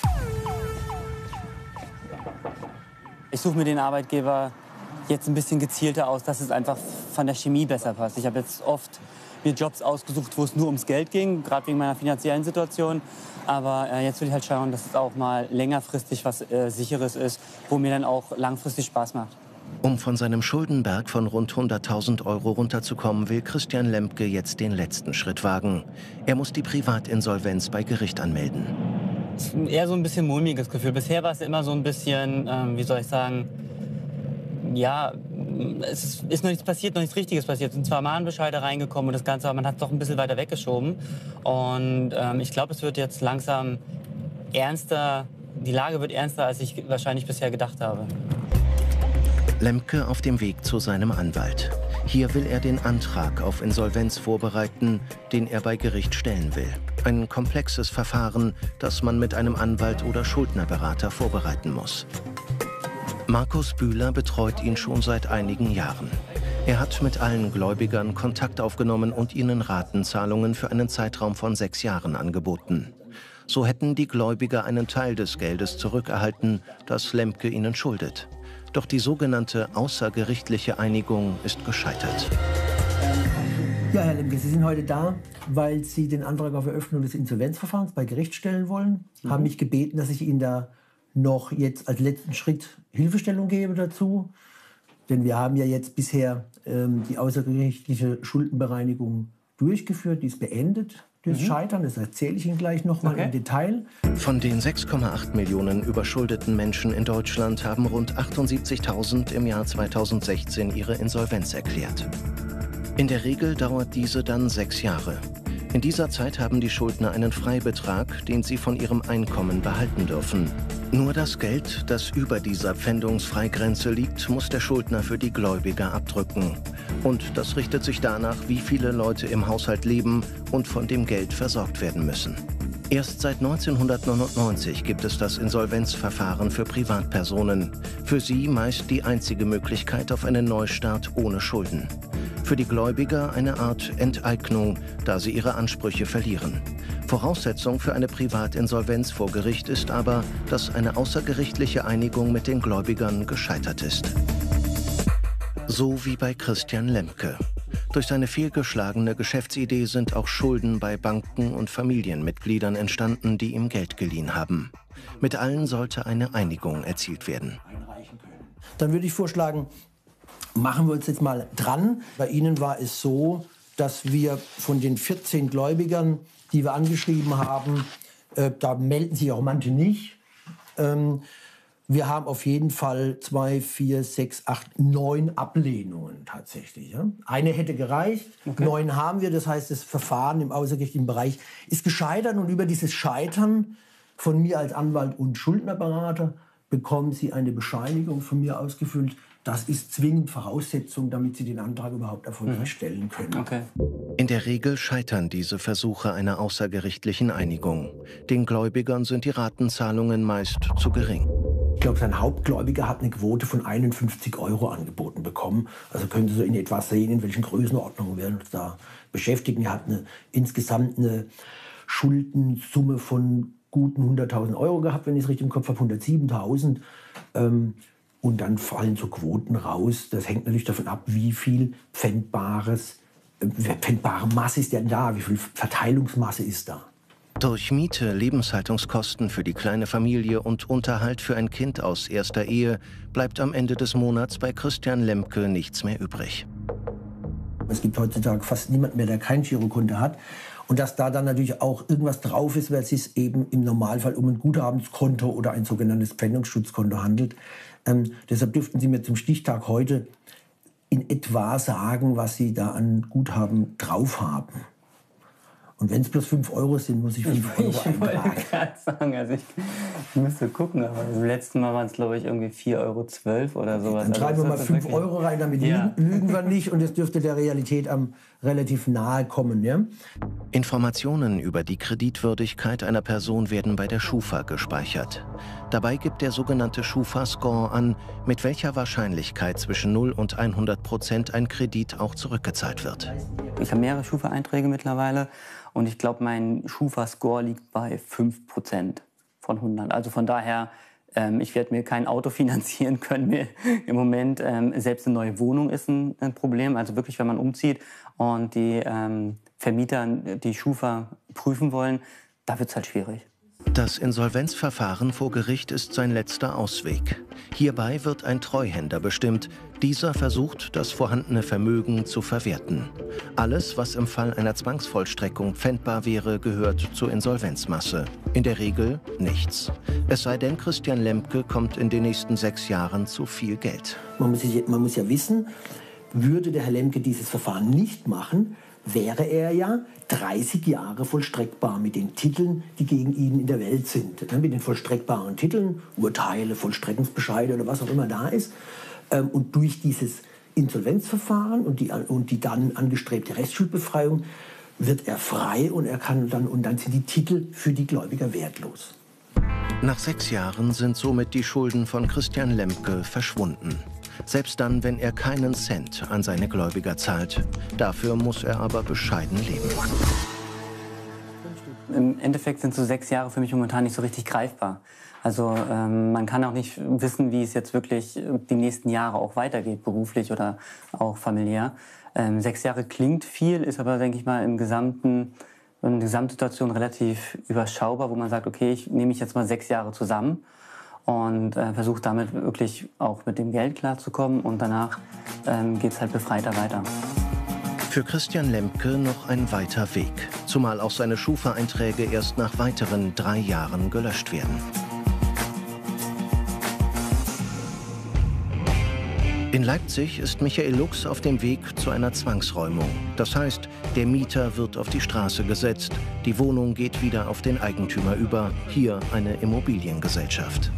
Ich suche mir den Arbeitgeber jetzt ein bisschen gezielter aus, dass es einfach von der Chemie besser passt. Ich habe jetzt oft mir Jobs ausgesucht, wo es nur ums Geld ging, gerade wegen meiner finanziellen Situation. Aber äh, jetzt will ich halt schauen, dass es auch mal längerfristig was äh, Sicheres ist, wo mir dann auch langfristig Spaß macht. Um von seinem Schuldenberg von rund hunderttausend Euro runterzukommen, will Christian Lemke jetzt den letzten Schritt wagen. Er muss die Privatinsolvenz bei Gericht anmelden. Eher so ein bisschen mulmiges Gefühl. Bisher war es immer so ein bisschen, ähm, wie soll ich sagen, ja, es ist noch nichts passiert, noch nichts Richtiges passiert. Es sind zwar Mahnbescheide reingekommen und das Ganze, aber man hat es doch ein bisschen weiter weggeschoben. Und ähm, ich glaube, es wird jetzt langsam ernster, die Lage wird ernster, als ich wahrscheinlich bisher gedacht habe. Lemke auf dem Weg zu seinem Anwalt. Hier will er den Antrag auf Insolvenz vorbereiten, den er bei Gericht stellen will. Ein komplexes Verfahren, das man mit einem Anwalt oder Schuldnerberater vorbereiten muss. Markus Bühler betreut ihn schon seit einigen Jahren. Er hat mit allen Gläubigern Kontakt aufgenommen und ihnen Ratenzahlungen für einen Zeitraum von sechs Jahren angeboten. So hätten die Gläubiger einen Teil des Geldes zurückerhalten, das Lemke ihnen schuldet. Doch die sogenannte außergerichtliche Einigung ist gescheitert. Ja, Herr Lemke, Sie sind heute da, weil Sie den Antrag auf Eröffnung des Insolvenzverfahrens bei Gericht stellen wollen. Mhm. Haben mich gebeten, dass ich Ihnen da noch jetzt als letzten Schritt Hilfestellung gebe dazu. Denn wir haben ja jetzt bisher ähm, die außergerichtliche Schuldenbereinigung durchgeführt, die ist beendet. Das mhm. Scheitern, das erzähle ich Ihnen gleich noch mal okay. im Detail. Von den sechs Komma acht Millionen überschuldeten Menschen in Deutschland haben rund achtundsiebzigtausend im Jahr zweitausendsechzehn ihre Insolvenz erklärt. In der Regel dauert diese dann sechs Jahre. In dieser Zeit haben die Schuldner einen Freibetrag, den sie von ihrem Einkommen behalten dürfen. Nur das Geld, das über dieser Pfändungsfreigrenze liegt, muss der Schuldner für die Gläubiger abdrücken. Und das richtet sich danach, wie viele Leute im Haushalt leben und von dem Geld versorgt werden müssen. Erst seit neunzehnhundertneunundneunzig gibt es das Insolvenzverfahren für Privatpersonen. Für sie meist die einzige Möglichkeit auf einen Neustart ohne Schulden. Für die Gläubiger eine Art Enteignung, da sie ihre Ansprüche verlieren. Voraussetzung für eine Privatinsolvenz vor Gericht ist aber, dass eine außergerichtliche Einigung mit den Gläubigern gescheitert ist. So wie bei Christian Lemke. Durch seine fehlgeschlagene Geschäftsidee sind auch Schulden bei Banken und Familienmitgliedern entstanden, die ihm Geld geliehen haben. Mit allen sollte eine Einigung erzielt werden. Dann würde ich vorschlagen, machen wir uns jetzt mal dran. Bei Ihnen war es so, dass wir von den vierzehn Gläubigern, die wir angeschrieben haben, äh, da melden sich auch manche nicht. Ähm, wir haben auf jeden Fall zwei, vier, sechs, acht, neun Ablehnungen tatsächlich. Ja? Eine hätte gereicht, okay. neun haben wir. Das heißt, das Verfahren im außergerichtlichen Bereich ist gescheitert. Und über dieses Scheitern von mir als Anwalt und Schuldnerberater bekommen Sie eine Bescheinigung von mir ausgefüllt. Das ist zwingend Voraussetzung, damit Sie den Antrag überhaupt erfolgreich stellen können. Okay. In der Regel scheitern diese Versuche einer außergerichtlichen Einigung. Den Gläubigern sind die Ratenzahlungen meist zu gering. Ich glaube, sein Hauptgläubiger hat eine Quote von einundfünfzig Euro angeboten bekommen. Also können Sie so in etwa sehen, in welchen Größenordnungen wir uns da beschäftigen. Er hat eine, insgesamt eine Schuldensumme von guten hunderttausend Euro gehabt, wenn ich es richtig im Kopf habe, hundertsiebentausend. Ähm, Und dann fallen so Quoten raus. Das hängt natürlich davon ab, wie viel pfändbares, äh, pfändbare Masse ist denn da, wie viel Verteilungsmasse ist da. Durch Miete, Lebenshaltungskosten für die kleine Familie und Unterhalt für ein Kind aus erster Ehe bleibt am Ende des Monats bei Christian Lemke nichts mehr übrig. Es gibt heutzutage fast niemand mehr, der kein Girokonto hat. Und dass da dann natürlich auch irgendwas drauf ist, weil es sich eben im Normalfall um ein Guthabenskonto oder ein sogenanntes Pfändungsschutzkonto handelt. Ähm, deshalb dürften Sie mir zum Stichtag heute in etwa sagen, was Sie da an Guthaben drauf haben. Und wenn es bloß fünf Euro sind, muss ich fünf Euro eintragen. Ich wollte gerade sagen, also ich, ich müsste gucken, aber das letzte Mal waren es, glaube ich, irgendwie vier Euro zwölf oder sowas. Dann schreiben wir mal fünf Euro rein, damit ja. lügen wir nicht und es dürfte der Realität am relativ nahe kommen. Ja? Informationen über die Kreditwürdigkeit einer Person werden bei der Schufa gespeichert. Dabei gibt der sogenannte Schufa-Score an, mit welcher Wahrscheinlichkeit zwischen null und hundert Prozent ein Kredit auch zurückgezahlt wird. Ich habe mehrere Schufa-Einträge mittlerweile. Und ich glaube, mein Schufa-Score liegt bei fünf Prozent von hundert. Also von daher, ähm, ich werde mir kein Auto finanzieren können. Mir im Moment ähm, selbst eine neue Wohnung ist ein, ein Problem. Also wirklich, wenn man umzieht und die ähm, Vermieter die Schufa prüfen wollen, da wird es halt schwierig. Das Insolvenzverfahren vor Gericht ist sein letzter Ausweg. Hierbei wird ein Treuhänder bestimmt. Dieser versucht, das vorhandene Vermögen zu verwerten. Alles, was im Fall einer Zwangsvollstreckung pfändbar wäre, gehört zur Insolvenzmasse. In der Regel nichts. Es sei denn, Christian Lemke kommt in den nächsten sechs Jahren zu viel Geld. Man muss, man muss ja wissen, würde der Herr Lemke dieses Verfahren nicht machen, wäre er ja dreißig Jahre vollstreckbar mit den Titeln, die gegen ihn in der Welt sind. Mit den vollstreckbaren Titeln, Urteile, Vollstreckungsbescheide oder was auch immer da ist. Und durch dieses Insolvenzverfahren und die, und die dann angestrebte Restschuldbefreiung wird er frei und, er kann dann, und dann sind die Titel für die Gläubiger wertlos. Nach sechs Jahren sind somit die Schulden von Christian Lemke verschwunden. Selbst dann, wenn er keinen Cent an seine Gläubiger zahlt. Dafür muss er aber bescheiden leben. Im Endeffekt sind so sechs Jahre für mich momentan nicht so richtig greifbar. Also ähm, man kann auch nicht wissen, wie es jetzt wirklich die nächsten Jahre auch weitergeht, beruflich oder auch familiär. Ähm, sechs Jahre klingt viel, ist aber, denke ich mal, im Gesamten, in der Gesamtsituation relativ überschaubar, wo man sagt, okay, ich nehme mich jetzt mal sechs Jahre zusammen und äh, versuche damit wirklich auch mit dem Geld klarzukommen und danach ähm, geht es halt befreiter weiter. Für Christian Lemke noch ein weiter Weg, zumal auch seine Schufa-Einträge erst nach weiteren drei Jahren gelöscht werden. In Leipzig ist Michael Lux auf dem Weg zu einer Zwangsräumung. Das heißt, der Mieter wird auf die Straße gesetzt, die Wohnung geht wieder auf den Eigentümer über, hier eine Immobiliengesellschaft.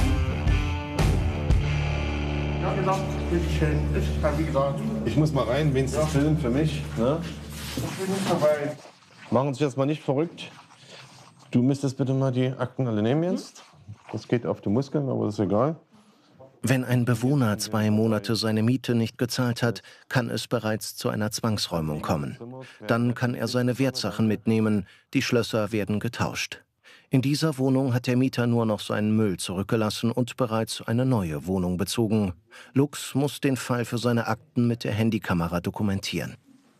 Ja, genau. Bitteschön. Wie gesagt, ich muss mal rein, wenigstens ja. Filmen für mich. Ne? Ich bin nicht dabei. Machen Sie sich jetzt mal nicht verrückt. Du müsstest bitte mal die Akten alle nehmen jetzt. Das geht auf die Muskeln, aber das ist egal. Wenn ein Bewohner zwei Monate seine Miete nicht gezahlt hat, kann es bereits zu einer Zwangsräumung kommen. Dann kann er seine Wertsachen mitnehmen, die Schlösser werden getauscht. In dieser Wohnung hat der Mieter nur noch seinen Müll zurückgelassen und bereits eine neue Wohnung bezogen. Lux muss den Fall für seine Akten mit der Handykamera dokumentieren.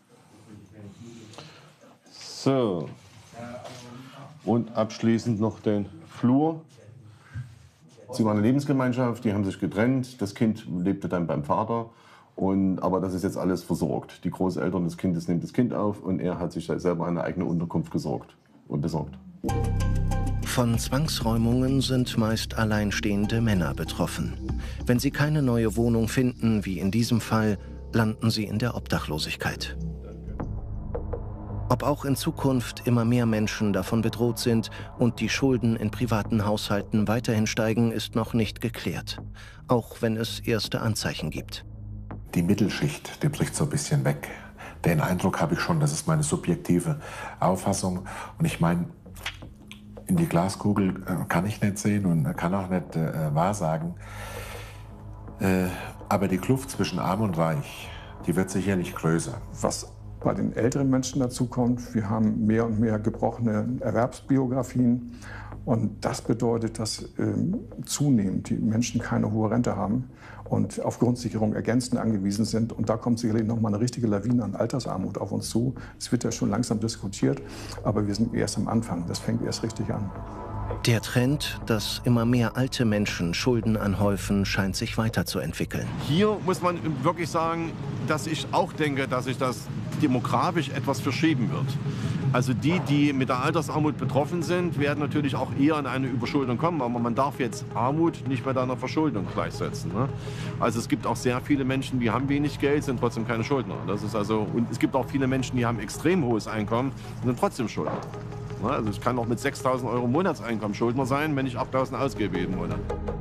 So. Und abschließend noch den Flur. Sie waren eine Lebensgemeinschaft, die haben sich getrennt. Das Kind lebte dann beim Vater. Und, aber das ist jetzt alles versorgt. Die Großeltern des Kindes nehmen das Kind auf und er hat sich selber eine eigene Unterkunft gesorgt und besorgt. Von Zwangsräumungen sind meist alleinstehende Männer betroffen. Wenn sie keine neue Wohnung finden, wie in diesem Fall, landen sie in der Obdachlosigkeit. Ob auch in Zukunft immer mehr Menschen davon bedroht sind und die Schulden in privaten Haushalten weiterhin steigen, ist noch nicht geklärt. Auch wenn es erste Anzeichen gibt. Die Mittelschicht, die bricht so ein bisschen weg. Den Eindruck habe ich schon, das ist meine subjektive Auffassung. Und ich meine, in die Glaskugel äh, kann ich nicht sehen und kann auch nicht äh, wahrsagen. Äh, aber die Kluft zwischen Arm und Reich, die wird sicherlich größer. Was bei den älteren Menschen dazu kommt, wir haben mehr und mehr gebrochene Erwerbsbiografien. Und das bedeutet, dass äh, zunehmend die Menschen keine hohe Rente haben und auf Grundsicherung ergänzend angewiesen sind. Und da kommt sicherlich noch mal eine richtige Lawine an Altersarmut auf uns zu. Es wird ja schon langsam diskutiert, aber wir sind erst am Anfang. Das fängt erst richtig an. Der Trend, dass immer mehr alte Menschen Schulden anhäufen, scheint sich weiterzuentwickeln. Hier muss man wirklich sagen, dass ich auch denke, dass sich das demografisch etwas verschieben wird. Also die, die mit der Altersarmut betroffen sind, werden natürlich auch eher in eine Überschuldung kommen. Aber man darf jetzt Armut nicht mit einer Verschuldung gleichsetzen. Ne? Also es gibt auch sehr viele Menschen, die haben wenig Geld, sind trotzdem keine Schuldner. Das ist also, und es gibt auch viele Menschen, die haben extrem hohes Einkommen und sind trotzdem Schuldner. Also ich kann auch mit sechstausend Euro Monatseinkommen Schuldner sein, wenn ich achttausend ausgebe jeden Monat.